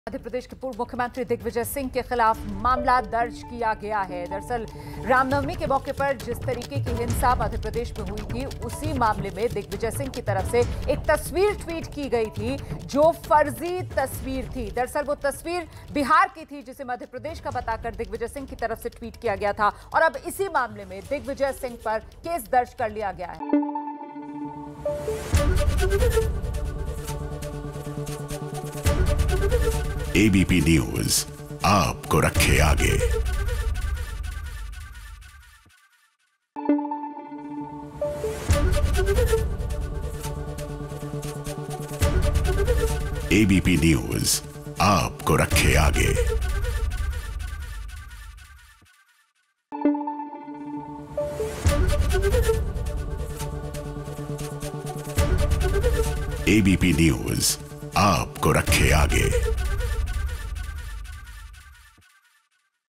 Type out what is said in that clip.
मध्य प्रदेश के पूर्व मुख्यमंत्री दिग्विजय सिंह के खिलाफ मामला दर्ज किया गया है। दरअसल रामनवमी के मौके पर जिस तरीके की हिंसा मध्य प्रदेश में हुई थी, उसी मामले में दिग्विजय सिंह की तरफ से एक तस्वीर ट्वीट की गई थी जो फर्जी तस्वीर थी। दरअसल वो तस्वीर बिहार की थी जिसे मध्य प्रदेश का बताकर दिग्विजय सिंह की तरफ से ट्वीट किया गया था और अब इसी मामले में दिग्विजय सिंह पर केस दर्ज कर लिया गया है। एबीपी न्यूज आपको रखे आगे। एबीपी न्यूज आपको रखे आगे। एबीपी न्यूज आपको रखे आगे।